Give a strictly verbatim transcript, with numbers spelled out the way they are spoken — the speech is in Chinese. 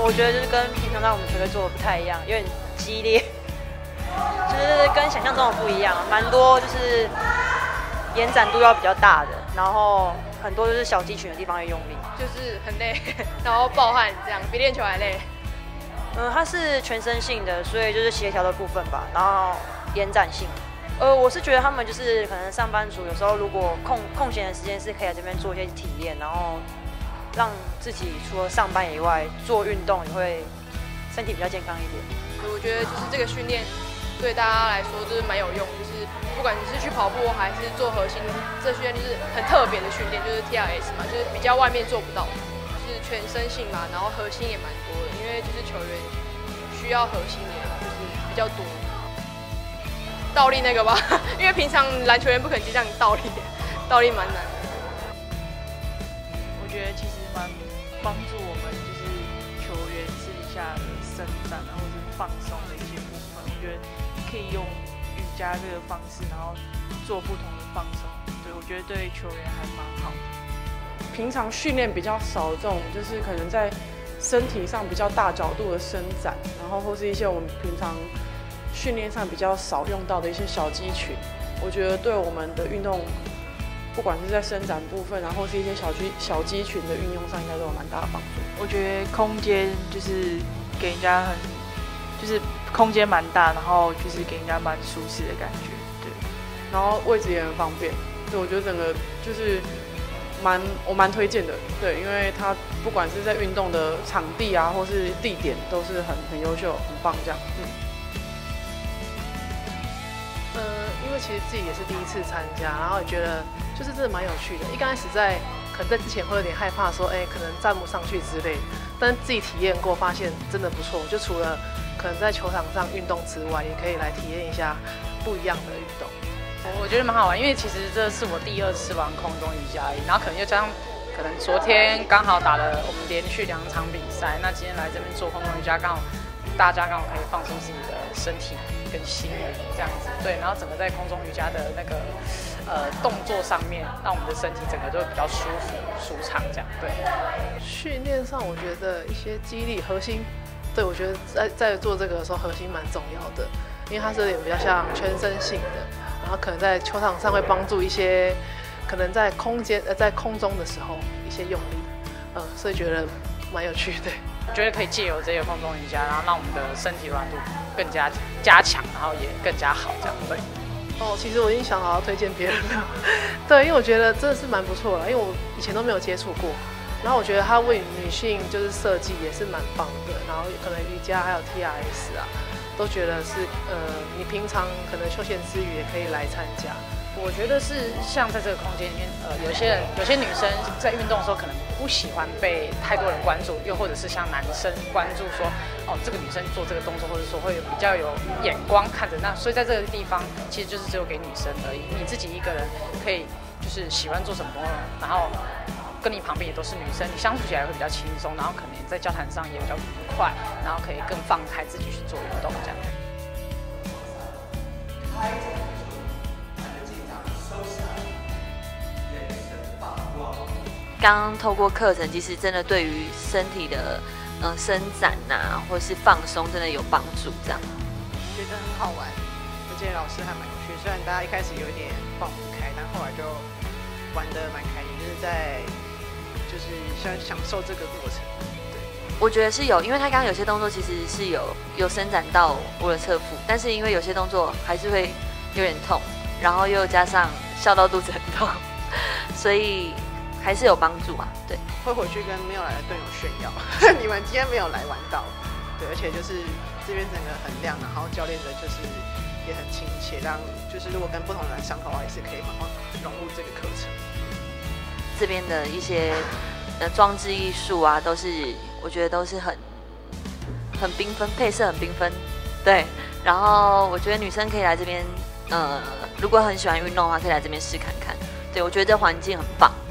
我觉得就是跟平常在我们球队做的不太一样，有点激烈，就是跟想象中的不一样，蛮多就是延展度要比较大的，然后很多就是小肌群的地方要用力， 就是很累，然后暴汗这样，比练球还累。 嗯，它是全身性的，所以就是协调的部分吧，然后延展性。呃，我是觉得他们就是可能上班族有时候如果空空闲的时间是可以来这边做一些体验，然后让自己除了上班以外做运动也会身体比较健康一点。 我觉得就是这个训练对大家来说就是蛮有用，就是不管你是去跑步还是做核心，这训练就是很特别的训练，就是 T R S 嘛，就是比较外面做不到，就是全身性嘛，然后核心也蛮多的，因为就是球员需要核心也就是比较多。倒立那个吧，因为平常篮球员不可能就这样倒立，倒立蛮难的。 我觉得其实蛮帮助我们就是球员私底下的伸展啊，或者是放松的一些部分。我觉得可以用瑜伽这个方式，然后做不同的放松。对，我觉得对球员还蛮好的。 平常训练比较少，这种就是可能在身体上比较大角度的伸展，然后或是一些我们平常训练上比较少用到的一些小肌群，我觉得对我们的运动，不管是在伸展部分，然后是一些小肌小肌群的运用上，应该都有蛮大的帮助。 我觉得空间就是给人家很，就是空间蛮大，然后就是给人家蛮舒适的感觉，对。 然后位置也很方便，对，我觉得整个就是蛮我蛮推荐的，对，因为它不管是在运动的场地啊，或是地点，都是很很优秀、很棒这样，嗯。 呃，因为其实自己也是第一次参加，然后也觉得就是真的蛮有趣的。一刚开始在可能在之前会有点害怕说，哎，可能站不上去之类的，但自己体验过，发现真的不错。就除了可能在球场上运动之外，也可以来体验一下不一样的运动。 我觉得蛮好玩，因为其实这是我第二次玩空中瑜伽而已，然后可能又加上可能昨天刚好打了我们连续两场比赛，那今天来这边做空中瑜伽，刚好大家刚好可以放松自己的身体跟心灵这样子，对，然后整个在空中瑜伽的那个呃动作上面，让我们的身体整个都会比较舒服舒畅这样，对。 训练上我觉得一些肌力核心，对我觉得在在做这个的时候核心蛮重要的，因为它是有点比较像全身性的，然后可能在球场上会帮助一些可能在空间呃在空中的时候一些用力，嗯，所以觉得蛮有趣的。 我觉得可以借由这个空中瑜伽，然后让我们的身体软度更加加强，然后也更加好，这样对。 哦，其实我已经想好要推荐别人了，对，因为我觉得真的是蛮不错的，因为我以前都没有接触过，然后我觉得它为女性就是设计也是蛮棒的，然后可能瑜伽还有 T R S 啊，都觉得是呃你平常可能休闲之余也可以来参加。 我觉得是像在这个空间里面，呃，有些人有些女生在运动的时候可能不喜欢被太多人关注，又或者是像男生关注说，哦，这个女生做这个动作，或者说会有比较有眼光看着那，所以在这个地方其实就是只有给女生而已。你自己一个人可以就是喜欢做什么，然后跟你旁边也都是女生，你相处起来会比较轻松，然后可能在交谈上也比较愉快，然后可以更放开自己去做运动这样。 刚刚透过课程，其实真的对于身体的嗯、呃、伸展呐、啊，或是放松，真的有帮助。这样觉得很好玩，而且老师还蛮有趣。虽然大家一开始有一点放不开，但后来就玩得蛮开心，就是在就是享享受这个过程。对， 我觉得是有，因为他刚刚有些动作其实是有有伸展到我的侧腹，但是因为有些动作还是会有点痛，然后又加上笑到肚子很痛，所以还是有帮助啊。对， 会回去跟没有来的队友炫耀，你们今天没有来玩到。对，而且就是这边整个很亮，然后教练的就是也很亲切，让就是如果跟不同人来上课的话，也是可以慢慢融入这个课程。 这边的一些呃装置艺术啊，都是我觉得都是很很缤纷，配色很缤纷。对，然后我觉得女生可以来这边，呃，如果很喜欢运动的话，可以来这边试看看。对，我觉得这环境很棒。